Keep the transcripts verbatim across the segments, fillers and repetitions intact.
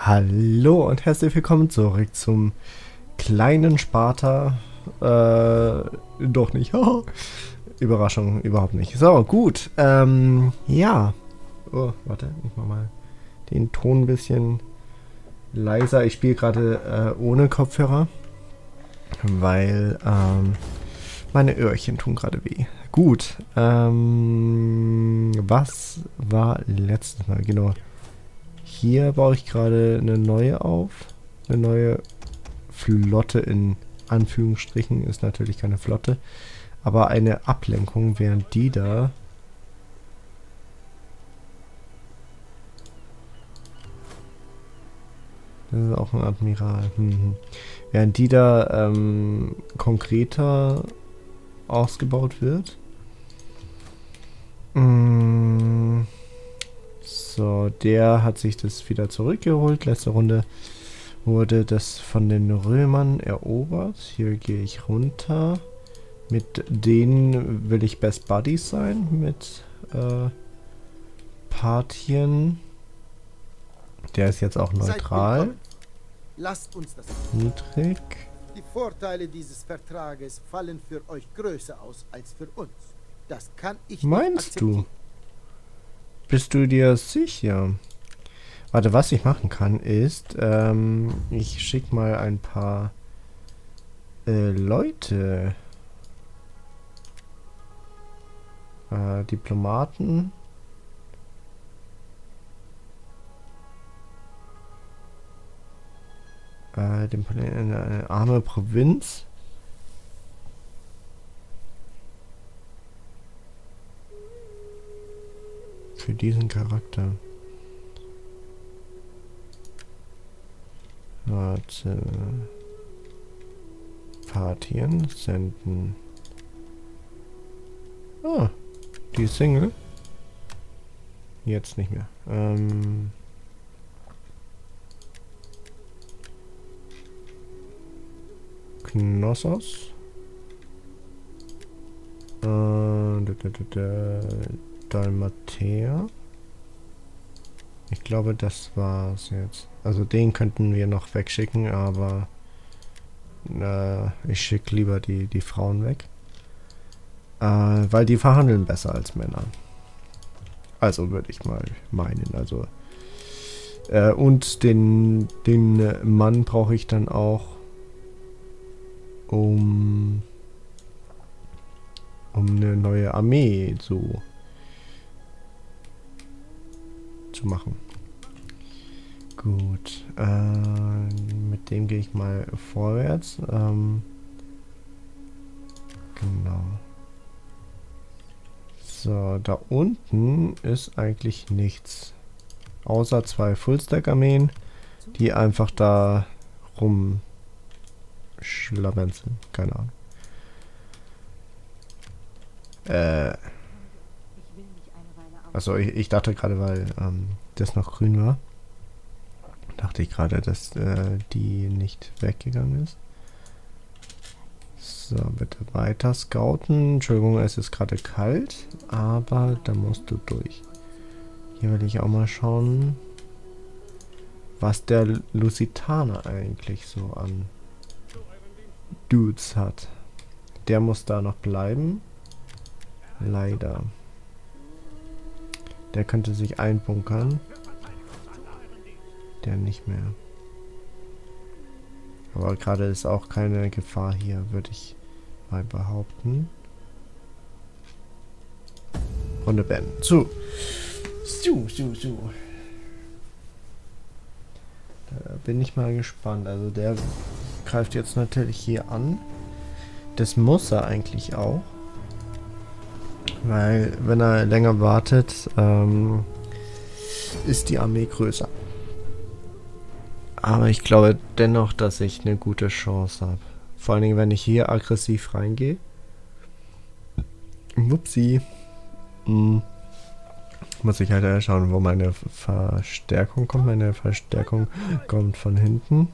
Hallo und herzlich willkommen zurück zum kleinen Sparta. Äh, doch nicht. Überraschung, überhaupt nicht. So, gut. Ähm, ja. Oh, warte, ich mach mal den Ton ein bisschen leiser. Ich spiele gerade äh, ohne Kopfhörer, weil ähm, meine Öhrchen tun gerade weh. Gut. Ähm, was war letztes Mal? Genau. Hier baue ich gerade eine neue auf. Eine neue Flotte in Anführungsstrichen. Ist natürlich keine Flotte. Aber eine Ablenkung, während die da... Das ist auch ein Admiral. Hm. Während die da ähm, konkreter ausgebaut wird. Hm. So, der hat sich das wieder zurückgeholt. Letzte Runde wurde das von den Römern erobert. Hier gehe ich runter. Mit denen will ich Best Buddies sein. Mit äh, Parthien. Der ist jetzt auch neutral. Lasst uns das. Niedrig. Die Vorteile dieses Vertrages fallen für euch größer aus als für uns. Das kann ich nicht Meinst du? akzeptieren. Bist du dir sicher? Warte, was ich machen kann ist, ähm, ich schicke mal ein paar äh, Leute, äh, Diplomaten, äh, dem, eine arme Provinz. Für diesen Charakter. Warte. Parthien senden. Ah, die ist Single. Jetzt nicht mehr. Ähm. Knossos. Äh, da, da, da, da. Dalmatea. Ich glaube, das war's jetzt. Also den könnten wir noch wegschicken, aber äh, ich schicke lieber die, die Frauen weg. Äh, weil die verhandeln besser als Männer. Also würde ich mal meinen. Also äh, und den, den Mann brauche ich dann auch, um um eine neue Armee so zu machen. Gut. Äh, mit dem gehe ich mal vorwärts. Ähm, genau. So, da unten ist eigentlich nichts. Außer zwei Fullstack-Armeen, die einfach da rumschlawenzeln. Keine Ahnung. Äh. Also ich, ich dachte gerade, weil ähm, das noch grün war, dachte ich gerade, dass äh, die nicht weggegangen ist. So, bitte weiter scouten. Entschuldigung, es ist gerade kalt, aber da musst du durch. Hier will ich auch mal schauen, was der Lusitaner eigentlich so an Dudes hat. Der muss da noch bleiben. Leider. Der könnte sich einbunkern. Der nicht mehr. Aber gerade ist auch keine Gefahr hier, würde ich mal behaupten. Runde beenden. So. So, so, so. Da bin ich mal gespannt. Also der greift jetzt natürlich hier an. Das muss er eigentlich auch. Weil, wenn er länger wartet, ähm, ist die Armee größer. Aber ich glaube dennoch, dass ich eine gute Chance habe. Vor allen Dingen, wenn ich hier aggressiv reingehe. Wupsi. Hm. Muss ich halt schauen, wo meine Verstärkung kommt. Meine Verstärkung kommt von hinten.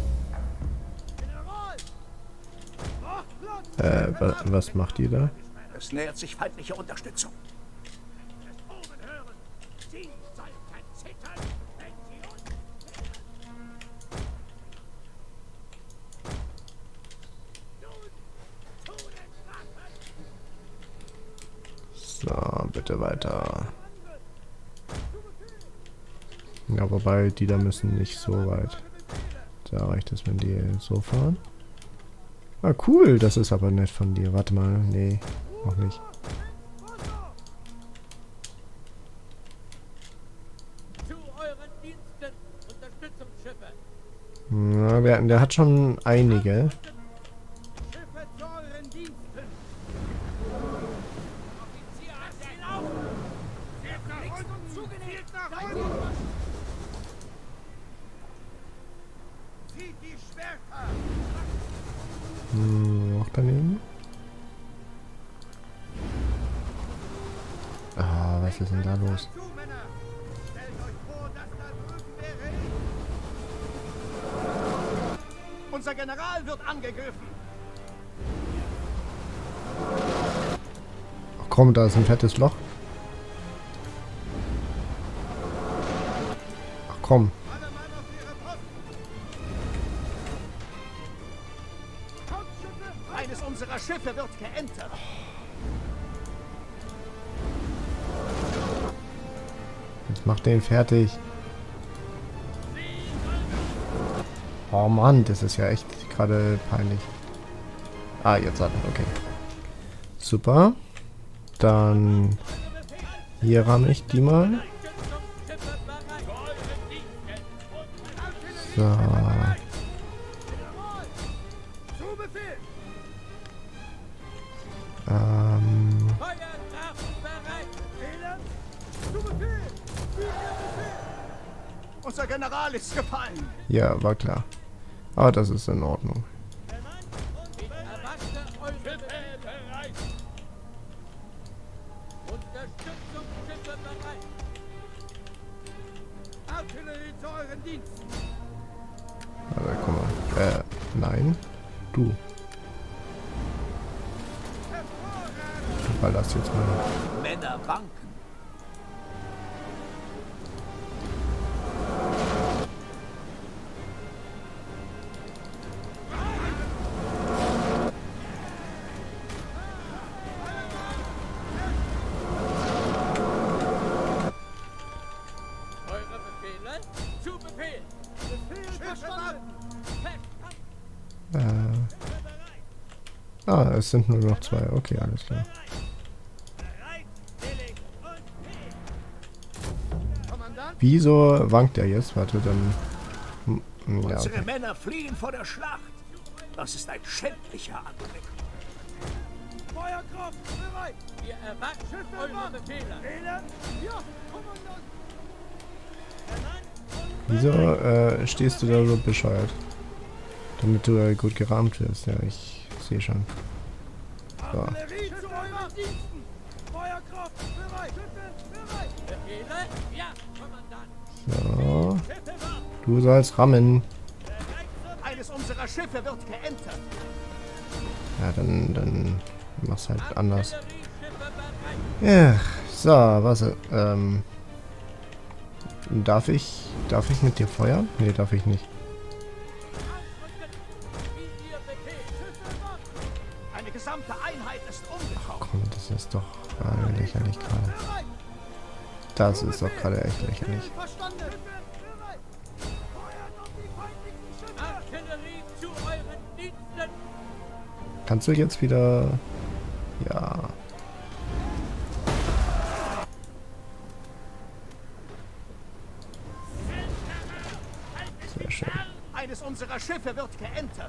Äh, wa was macht ihr da? Es nähert sich feindliche Unterstützung. So, bitte weiter. Ja, wobei, die da müssen nicht so weit. Da reicht es, wenn die so fahren. Ah, cool, das ist aber nett von dir. Warte mal, nee, noch nicht. Na, der, der hat schon einige. Hm, noch daneben. Ah, was ist denn da los? Unser General wird angegriffen. Ach komm, da ist ein fettes Loch. Ach komm. Eines unserer Schiffe wird geentert. Jetzt mach den fertig. Oh Mann, das ist ja echt gerade peinlich. Ah, jetzt hat er. Okay. Super. Dann hier ramme ich die mal. So. Ähm. Unser General ist gefallen. Ja, war klar. Aber das ist in Ordnung. Also, guck mal. Äh, nein. Du. Du ballerst jetzt mal. Männer wanken. Äh. Ah, es sind nur noch zwei. Okay, alles klar. Wieso wankt er jetzt? Warte, dann... Hm, ja, Unsere okay. Männer fliehen vor der Schlacht. Das ist ein schändlicher Anblick. Feuerkraft, bereit! Wir erwarten eure Befehle. Ja, Kommandant! Wieso äh, stehst du da so bescheuert? Damit du äh, gut gerahmt wirst. Ja, ich sehe schon. So. Artillerie zu euren Diensten! Feuerkraft, bereit! Bereit! Befehle? Ja, Kommandant! So. Du sollst rammen. Eines unserer Schiffe wird geentert. Ja, dann, dann mach's halt anders. Ja, so, was, ähm... Darf ich, darf ich mit dir feuern? Nee, darf ich nicht. Eine gesamte Einheit ist umgekommen. Komm, das ist doch äh, lächerlich gerade. Das ist doch gerade echt lächerlich. Artillerie zu euren Diensten! Kannst du jetzt wieder... Ja... Sehr schön. Eines unserer Schiffe wird geentert.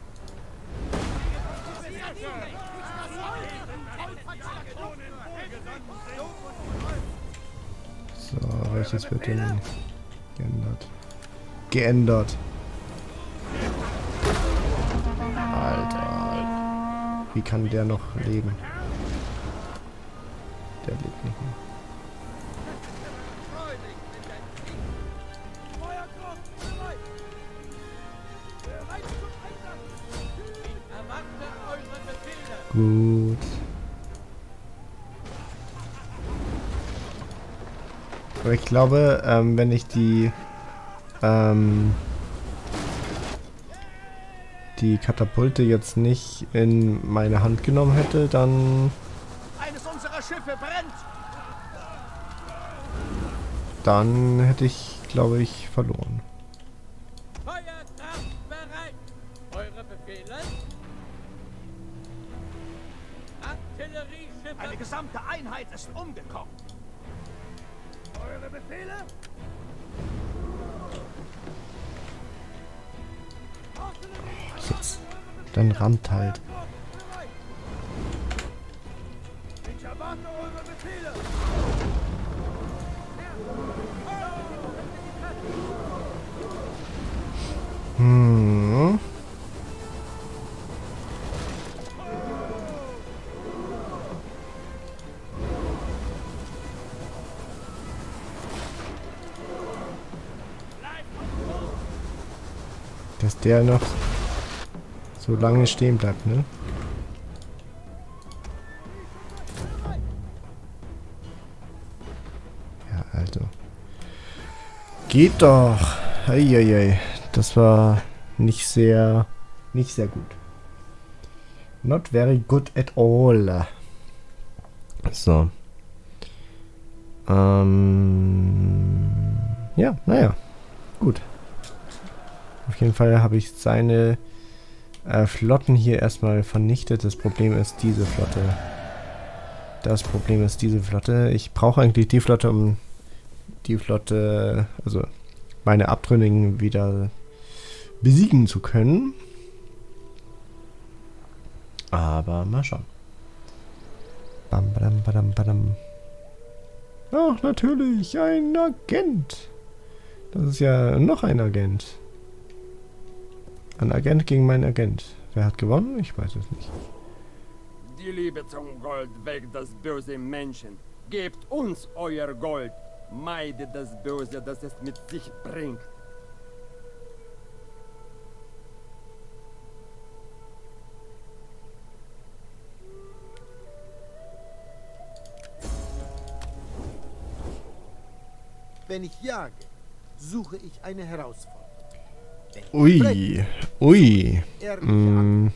So, welches wird denn geändert? Geändert. Alter. Wie kann der noch leben? Der lebt nicht mehr. Gut. Aber ich glaube, ähm, wenn ich die ähm, die Katapulte jetzt nicht in meine Hand genommen hätte, dann Eines unserer Schiffe brennt! dann hätte ich, glaube ich, verloren. Feuerkraft bereit! Eure Befehle? Artillerieschiffe! Eine gesamte Einheit ist umgekommen. Eure Befehle? Jetzt. Dann rammt halt. Ich erwarte eure Befehle. Hm. Dass der noch so lange stehen bleibt, ne? Ja, also. Geht doch. Eieiei. Das war nicht sehr, nicht sehr gut. Not very good at all. So. Ähm. Ja, naja. Gut. Auf jeden Fall habe ich seine äh, Flotten hier erstmal vernichtet. Das Problem ist diese Flotte. Das Problem ist diese Flotte. Ich brauche eigentlich die Flotte, um die Flotte, also meine Abtrünnigen wieder besiegen zu können. Aber mal schauen. Bam, badam, badam, badam. Ach, natürlich, ein Agent. Das ist ja noch ein Agent. Ein Agent gegen meinen Agent. Wer hat gewonnen? Ich weiß es nicht. Die Liebe zum Gold weckt das böse Menschen. Gebt uns euer Gold. Meidet das Böse, das es mit sich bringt. Wenn ich jage, suche ich eine Herausforderung. Wenn ich Ui, spreche, ui. ehrliche Mm.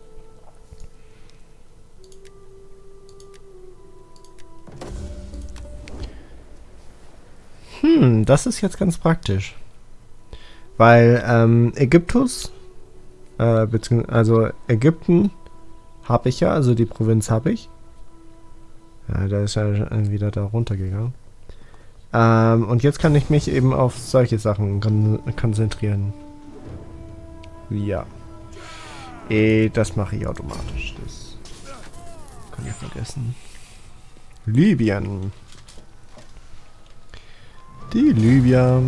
Hm, das ist jetzt ganz praktisch. Weil ähm, Ägyptus, äh, beziehungsweise also Ägypten habe ich ja, also die Provinz habe ich. Ja, da ist ja wieder da runtergegangen. Ähm, und jetzt kann ich mich eben auf solche Sachen kon konzentrieren. Ja. Eh, das mache ich automatisch. Das kann ich vergessen. Libyen. Die Libyer.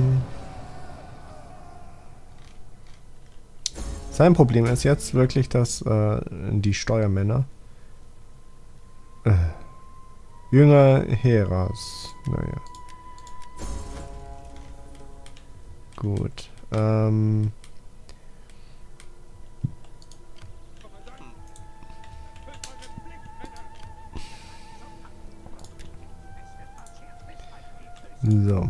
Sein Problem ist jetzt wirklich, dass äh, die Steuermänner äh, Jünger Heras. Naja. Gut. Ähm. So.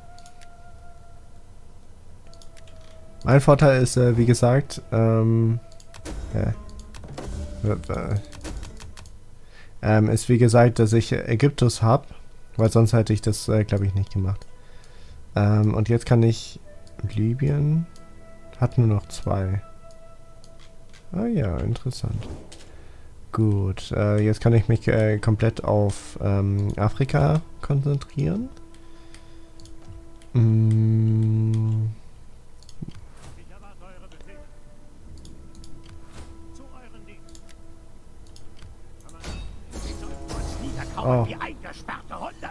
Mein Vorteil ist, äh, wie gesagt, ähm, äh, äh, ähm, ist wie gesagt, dass ich Ägyptus habe, weil sonst hätte ich das, äh, glaube ich, nicht gemacht. Ähm, und jetzt kann ich Libyen hat nur noch zwei. Ah ja, interessant. Gut, äh, jetzt kann ich mich äh, komplett auf ähm, Afrika konzentrieren. Mm. Oh. Wie eingesperrte Hunde.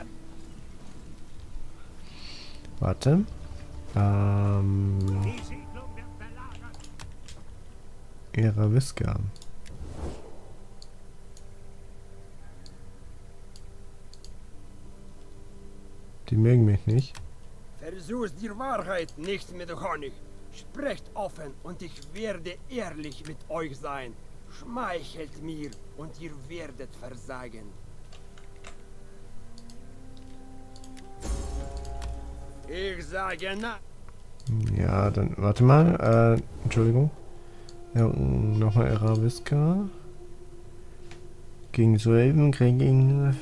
Warte. Ähm. Eraviska. Die mögen mich nicht. Versucht die Wahrheit nicht mit Honig. Sprecht offen und ich werde ehrlich mit euch sein. Schmeichelt mir und ihr werdet versagen. Ich sage na. Ja, dann warte mal. Äh, Entschuldigung. Ja, nochmal Arabiska. Gegen Sueben, gegen...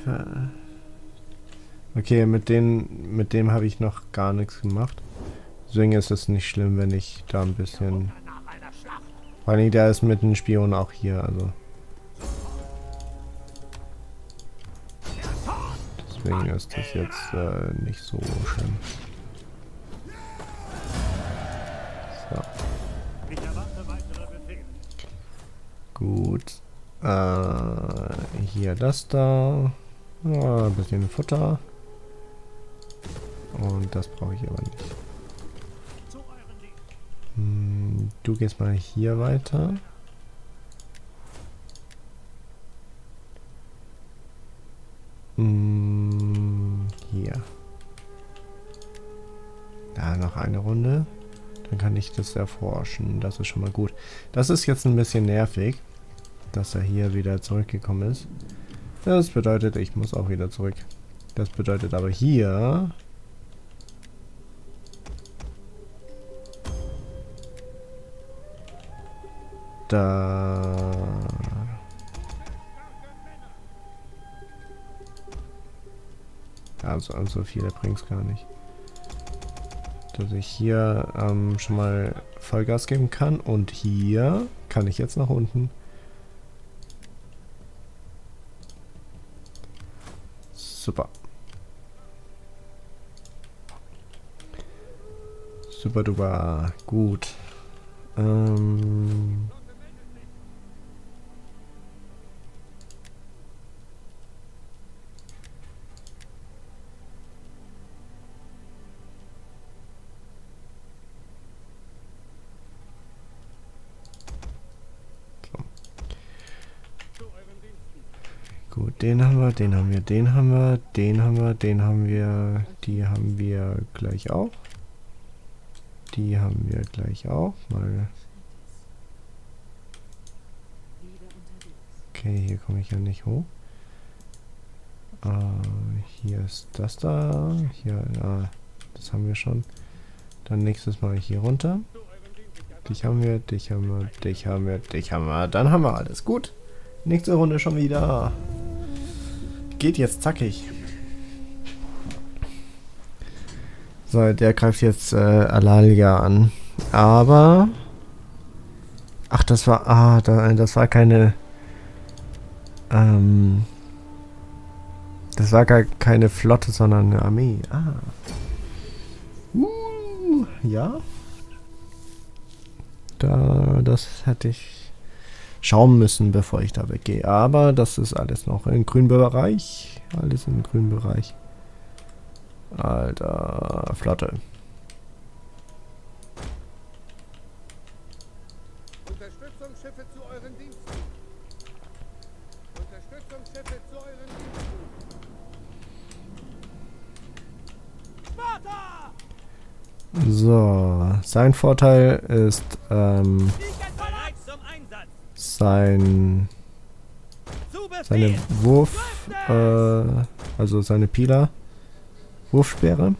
Okay, mit dem, mit dem habe ich noch gar nichts gemacht. Deswegen ist es nicht schlimm, wenn ich da ein bisschen... Vor allem, der ist mit dem Spion auch hier, also... Deswegen ist das jetzt äh, nicht so schlimm. So. Gut. Äh, hier das da. Ja, ein bisschen Futter. Und das brauche ich aber nicht. Hm, du gehst mal hier weiter. Hm, hier. Da noch eine Runde. Dann kann ich das erforschen. Das ist schon mal gut. Das ist jetzt ein bisschen nervig, dass er hier wieder zurückgekommen ist. Das bedeutet, ich muss auch wieder zurück. Das bedeutet aber hier... Da... Also, also viele bringt es gar nicht. Dass ich hier ähm, schon mal Vollgas geben kann. Und hier kann ich jetzt nach unten. Super. Super duper. Gut. Ähm... Gut, den haben wir, den haben wir, den haben wir, den haben wir, den haben wir, die haben wir gleich auch. Die haben wir gleich auch. Mal. Okay, hier komme ich ja nicht hoch. Äh, hier ist das da. Hier, ja, das haben wir schon. Dann nächstes Mal hier runter. Dich haben wir, dich haben wir, dich haben wir, dich haben wir. Dann haben wir alles. Gut. Nächste Runde schon wieder. Geht jetzt zackig. So, der greift jetzt äh, Alalia an. Aber... Ach, das war... Ah, da, das war keine... Ähm... Das war gar keine Flotte, sondern eine Armee. Ah. Uh, ja. Da, das hätte ich... schauen müssen, bevor ich da weggehe. Aber das ist alles noch im grünen Bereich. Alles im grünen Bereich. Alter, Flotte. Unterstützungsschiffe zu euren Diensten. Unterstützungsschiffe zu euren Diensten. So, sein Vorteil ist ähm, sein seine Wurf, äh, also seine Pila Wurfsperre.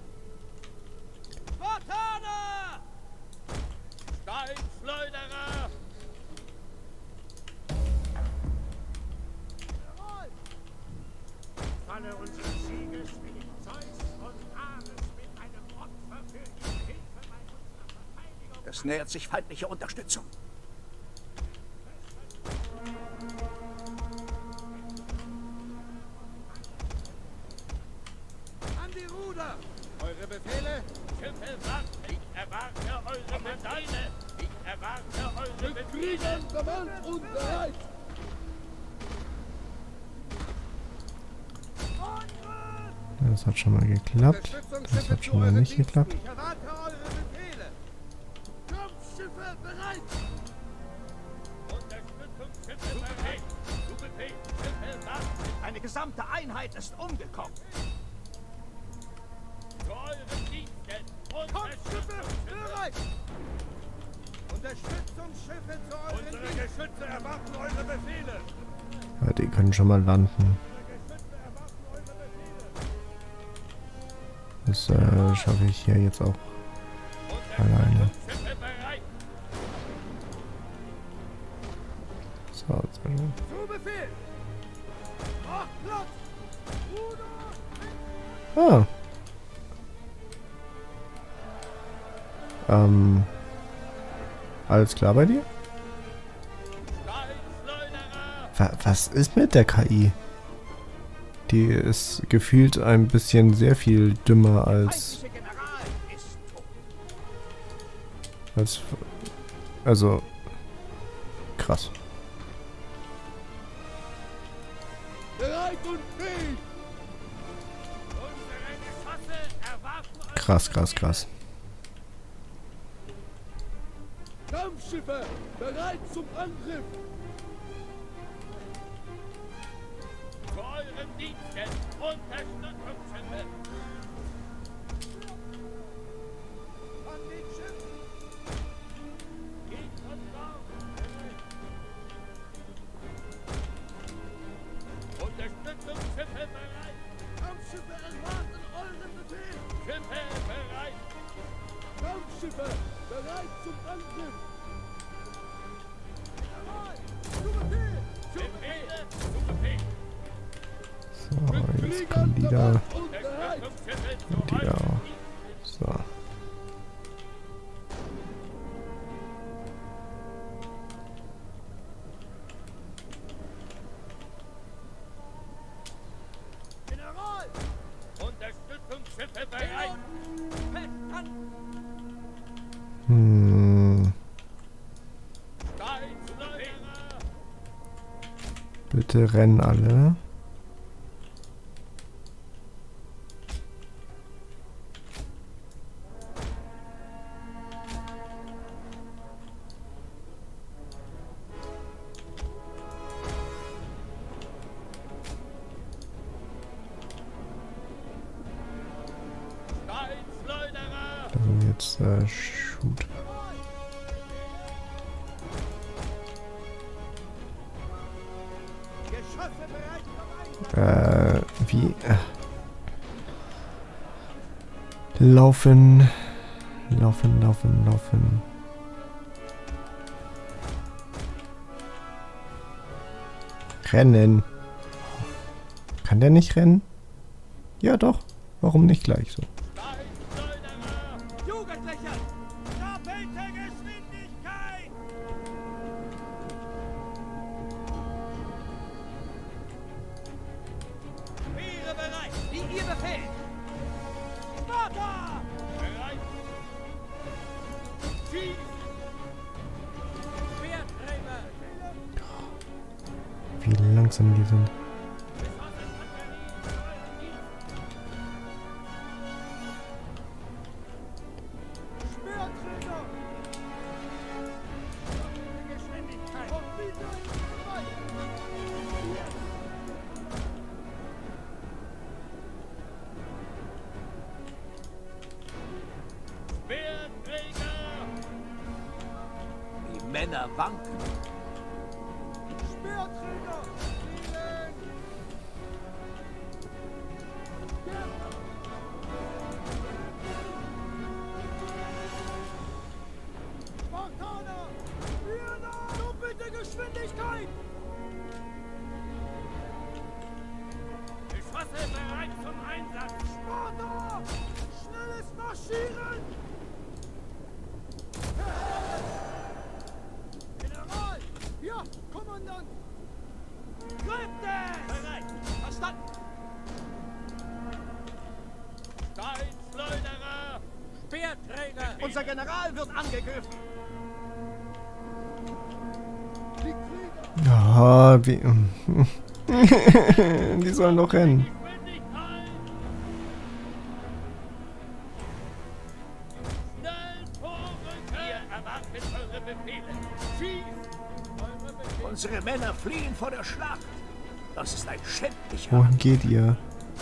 Es nähert sich feindliche Unterstützung. An die Ruder! Eure Befehle? Schiffe wach! Ich erwarte eure Befehle! Ich erwarte eure Befehle! Gewandt und bereit! Das hat schon mal geklappt. Das hat schon mal nicht geklappt. Ich erwarte eure Befehle! Kampfschiffe bereit! Unterstützungsschiffe bereit! Zu Befehl! Schiffe wach! Eine gesamte Einheit ist umgekommen. Zu euren Diensten! Kampfschiffe bereit! Unterstützungsschiffe zu euren Unsere Diensten! Geschütze erwarten eure Befehle. Ja, die können schon mal landen. Das äh, schaffe ich hier jetzt auch alleine. Schiffe bereit. So, sehr gut. Zu Befehl! Macht Platz! Ah. Ruder! Ähm. Alles klar bei dir? Wa was ist mit der K I? Die ist gefühlt ein bisschen sehr viel dümmer als... Feindliche General ist tot. als also... krass. Bereit und fähig! Unsere Geschosse erwarten eure Krass, krass, krass. Kampfschiffe, bereit zum Angriff! zu euren Diensten. Unterstützungsschiffe. An den Schiff! Geht uns auf. Unterstützungsschiffe bereit. Kampfschiffe erwarten euren Befehl! Schiffe bereit. Kampfschiffe, bereit zum Angriff! General, zu Befehl! Befehle zu Befehl. So, jetzt kommen die da. Und bereit! Unterstützungsschiffe zu Die da. euren So. General! Unterstützungsschiffe bereit. Fest an! Hm. Steinschleuderer. Bitte rennen alle. Steinschleuderer. Also jetzt äh, shoot. Geschosse bereit zum Einsatz! Äh, wie? Äh. Laufen. Laufen, laufen, laufen. Rennen. Kann der nicht rennen? Ja, doch. Warum nicht gleich so? Steinschleuderer. Jugendliche! Doppelte Geschwindigkeit! Speere bereit! Wie ihr Befehl! Sparta! Bereit. Schieß. Speerträger! Wie langsam die sind. Speerträger! Doppelte Geschwindigkeit! Und wieder bereit! Speerträger. Die Männer wanken. Speerträger! Zielen! Spartaner! Hierna! Doppelte Geschwindigkeit! Geschosse bereit zum Einsatz. Sparta! Schnelles Marschieren! General! Ja, Kommandant! Greift es! Bereit. Verstanden! Steinschleuderer. Speerträger! Unser General wird angegriffen. Die Krieger! Ja, wie. Die sollen doch rennen. Geschwindigkeit. Schnell vorrücken. Wir erwarten eure Befehle. Schießt. Eure Befehle. Unsere Männer fliehen vor der Schlacht. Das ist ein schändlicher. Wohin geht ihr?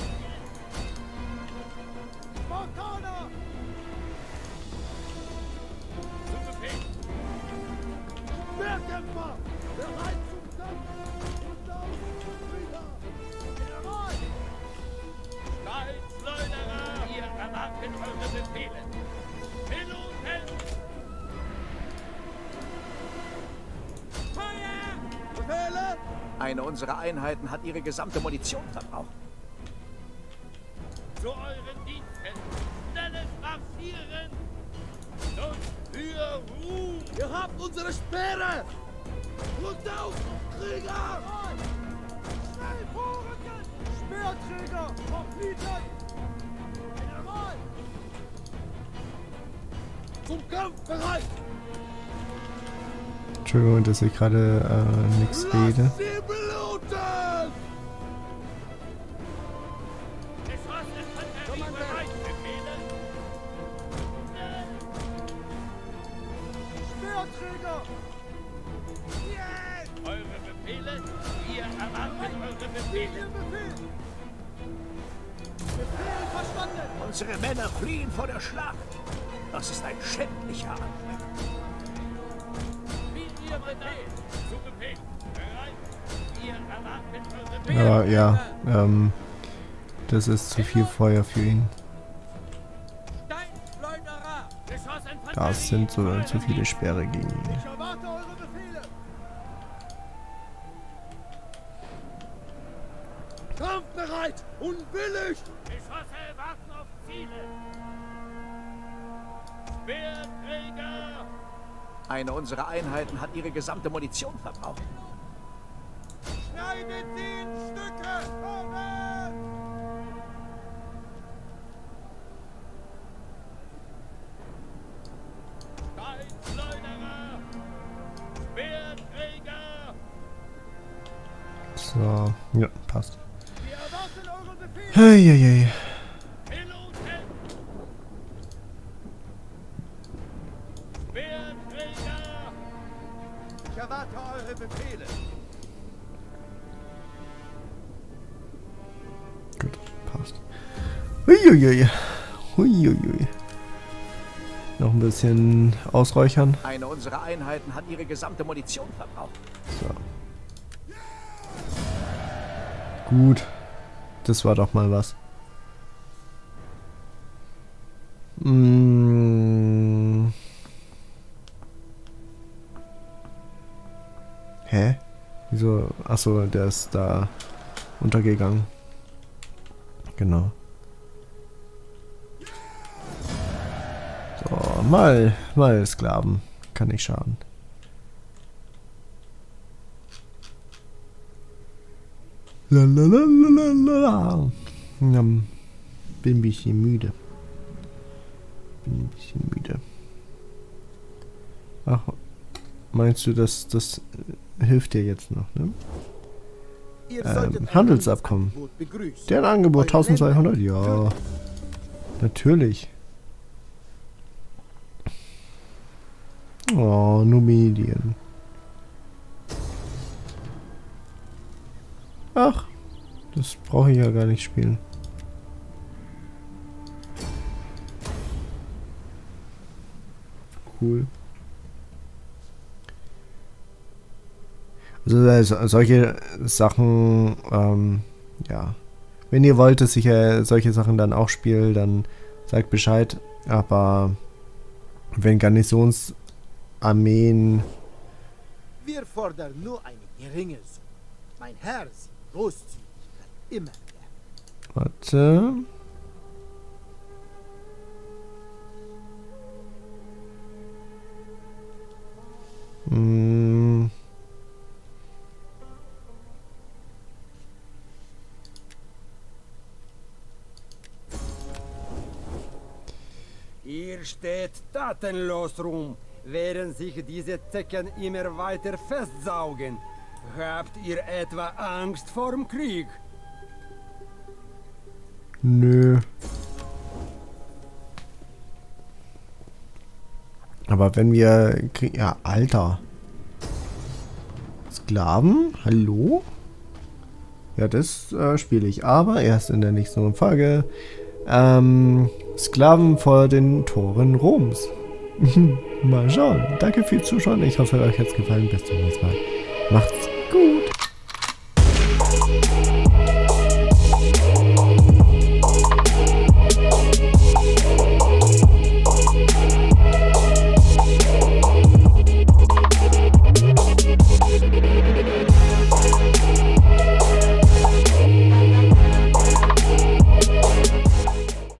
Spartaner! Zu Befehl. Speerkämpfer! Bereit zum Kampf! Und auf! Krieger! General! Steinschleuderer. Wir erwarten Eine unserer Einheiten hat ihre gesamte Munition verbraucht. Zu euren Diensten. Schnelles Marschieren. Und für Ruhm. Ihr habt unsere Speere! Rückt auf! Krieger! Schnell vorrücken! Speerträger! Hoplieten! General! Zum Kampf bereit! Entschuldigung, dass ich gerade äh, nichts rede. Lasst sie bluten! Geschossen bereit. Befehlen. Speerträger! Jetzt! Eure Befehle. Wir erwarten eure Ihr Befehle. Befehl! Befehl verstanden! Unsere Männer fliehen vor der Schlacht. Das ist ein schändlicher Anblick. Wie ihr Befehl. Zu Befehl. Bereit. Wir erwarten eure Befehle. Aber ja, ähm, das ist zu viel Feuer für ihn. Steinschleuderer. Geschossen von Das sind so zu viele Speere gegen ihn. Ich erwarte eure Befehle! Kampfbereit und willig! Geschosse warten auf Ziele. Speerträger. Eine unserer Einheiten hat ihre gesamte Munition verbraucht. Schneidet sie in Stücke! Vorwärts! Steinschleuderer. Speerträger. So, ja, passt. Wir erwarten eure Befehle! Hey, hey, hey. Piloten. Speerträger. Ich erwarte eure Befehle! Gut, passt. Huiuiui. Huiuiui. Noch ein bisschen ausräuchern. Eine unserer Einheiten hat ihre gesamte Munition verbraucht. So. Gut. Das war doch mal was. Hm. Hä? Wieso? Achso, der ist da untergegangen. Genau. So, mal, mal Sklaven. Kann nicht schaden. Lalalala. Ja, bin ein bisschen müde. Bin ein bisschen müde. Ach, meinst du, dass das hilft dir jetzt noch, ne? Ihr Ähm, solltet ein Handelsabkommen. Handelsangebot begrüßen. Deren Angebot Eure eintausendzweihundert? Länder Ja, töten. natürlich. Oh, Numidien. Ach, das brauche ich ja gar nicht spielen. Cool. Also äh, solche Sachen, ähm, ja. Wenn ihr wollt, dass ich äh, solche Sachen dann auch spiele, dann sagt Bescheid. Aber wenn Garnisonsarmeen... Wir fordern nur eine geringe Summe. Mein Herr sieht Großzügigkeit immer gern. Warte. Hm. Ihr steht tatenlos rum, während sich diese Zecken immer weiter festsaugen. Habt ihr etwa Angst vorm Krieg? Nö. Aber wenn wir... Krieg ja, Alter. Sklaven? Hallo? Ja, das äh, spiele ich. Aber erst in der nächsten Folge. Ähm, Sklaven vor den Toren Roms. Mal schauen. Danke fürs Zuschauen. Ich hoffe, euch hat es gefallen. Bis zum nächsten Mal. Macht's gut.